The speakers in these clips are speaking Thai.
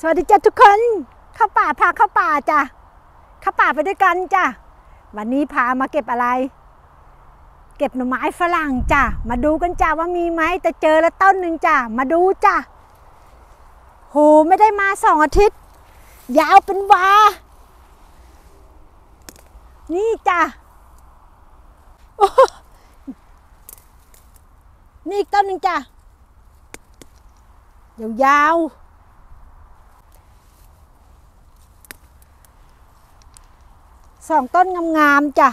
สวัสดีจ้ะทุกคนเข้าป่าพาเข้าป่าจ้ะเข้าป่าไปด้วยกันจ้ะวันนี้พามาเก็บอะไรเก็บหน่อไม้ฝรั่งจ้ะมาดูกันจ้ะว่ามีไหมแต่เจอแล้วต้นหนึ่งจ้ะมาดูจ้ะโหไม่ได้มา2 อาทิตย์ยาวเป็นวานี่จ้ะนี่อีกต้นหนึ่งจ้ะยาว2 ต้นงามๆจ้ะ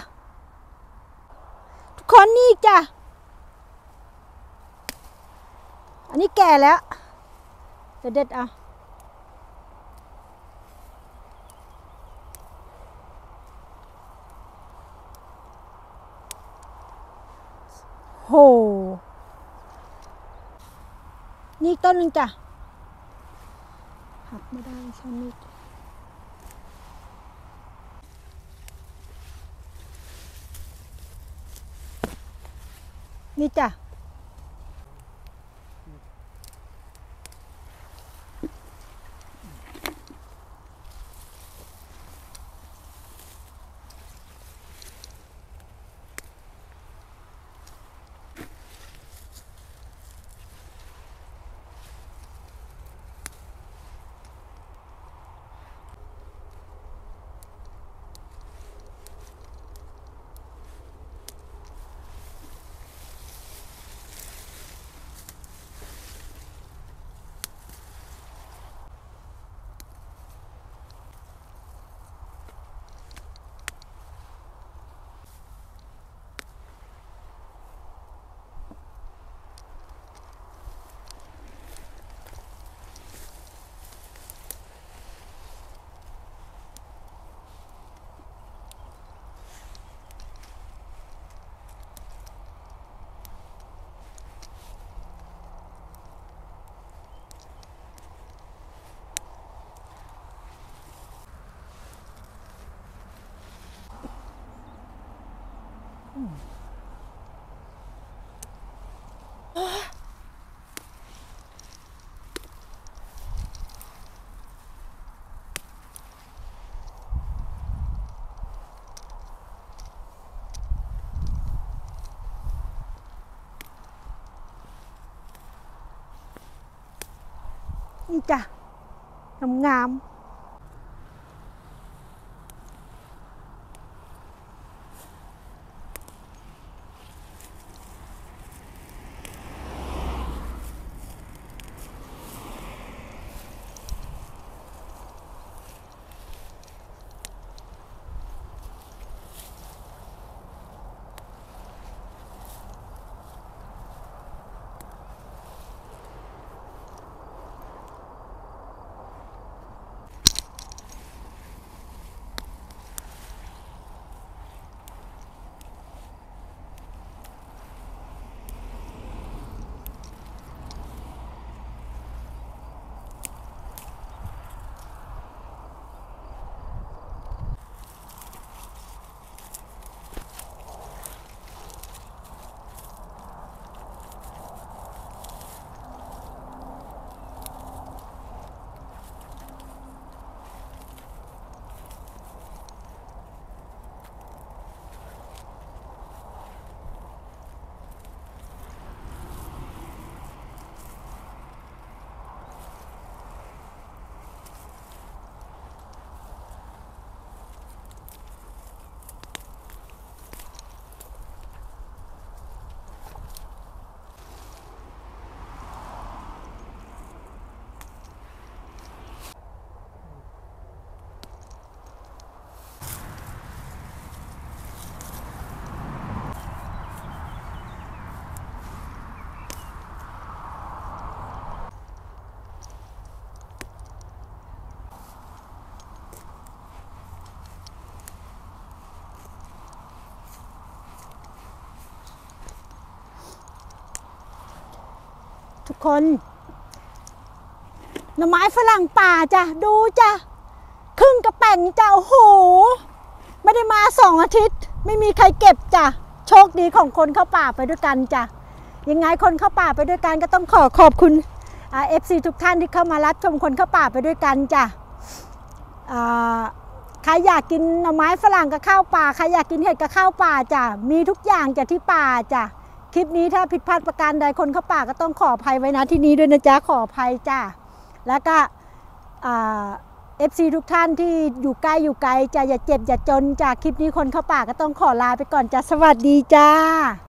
ทุกคนนี่จ้ะอันนี้แก่แล้วจะเด็ดเอาโหนี่ต้นหนึ่งจ้ะหักไม่ได้ใช่มีดนี่จ้ะนี่จ้ะงามทุกคนหน่อไม้ฝรั่งป่าจ้ะดูจ้ะครึ่งกระแป้งจ้ะโอ้โหไม่ได้มา2 อาทิตย์ไม่มีใครเก็บจ้ะโชคดีของคนเข้าป่าไปด้วยกันจ้ะยังไงคนเข้าป่าไปด้วยกันก็ต้องขอบคุณ FC ทุกท่านที่เข้ามารับชมคนเข้าป่าไปด้วยกันจ้ะใครอยากกินหน่อไม้ฝรั่งกับข้าวป่าใครอยากกินเห็ดกับข้าวป่าจ้ะมีทุกอย่างจ้ะที่ป่าจ้ะคลิปนี้ถ้าผิดพลาดประการใดคนเข้าป่าก็ต้องขออภัยไว้นะที่นี้ด้วยนะจ๊ะขออภัยจ้ะแล้วก็FC ทุกท่านที่อยู่ใกล้อยู่ไกลจ้ะอย่าเจ็บอย่าจนจ้ะคลิปนี้คนเข้าป่าก็ต้องขอลาไปก่อนจ้ะสวัสดีจ้า